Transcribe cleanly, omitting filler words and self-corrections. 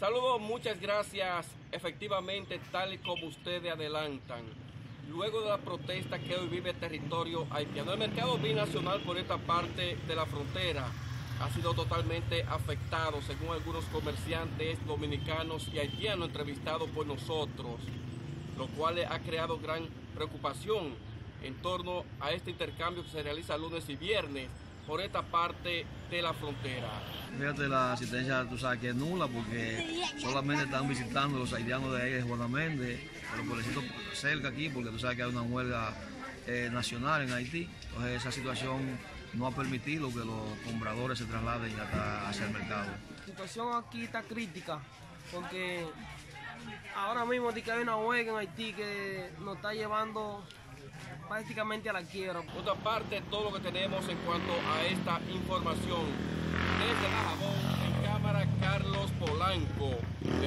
Saludos, muchas gracias. Efectivamente, tal y como ustedes adelantan, luego de la protesta que hoy vive el territorio haitiano, el mercado binacional por esta parte de la frontera ha sido totalmente afectado, según algunos comerciantes dominicanos y haitianos entrevistados por nosotros, lo cual ha creado gran preocupación en torno a este intercambio que se realiza lunes y viernes por esta parte de la frontera. Fíjate, la asistencia, tú sabes que es nula porque solamente están visitando los haitianos de ahí de Juana Méndez, pero por decirlo cerca aquí, porque tú sabes que hay una huelga nacional en Haití. Entonces esa situación no ha permitido que los compradores se trasladen hasta hacia el mercado. La situación aquí está crítica porque ahora mismo hay una huelga en Haití que nos está llevando prácticamente a la quiebra. Por otra parte, todo lo que tenemos en cuanto a esta información. Desde Dajabón, en cámara, Carlos Polanco.